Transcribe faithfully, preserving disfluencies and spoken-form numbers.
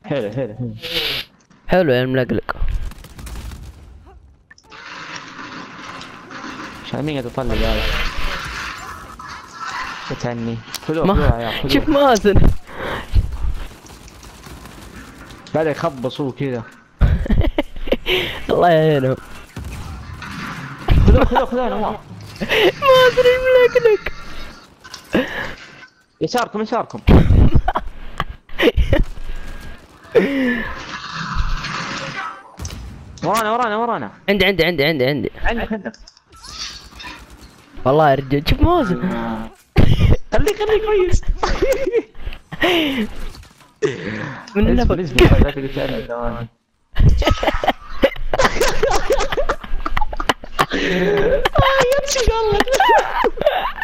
حلو حلو حلو. حلو يا الملقلق. عشان مين قاعد يطلع هذا؟ تتعني خذوه ما خذوه يا عيال شوف خذوه. مازن. بدأ يخبصوا كذا. الله يعينهم. خذوه خذوه خذوه نواف. مازن الملقلق. يساركم يساركم. ورانا ورانا ورانا. عندي عندي عندي عندي عندي عندك عندك. والله يا رجال شوف مازن. خليك خليك كويس. من اسمع النفق. اسمع لا تقول تعرف ثواني. يمشي والله.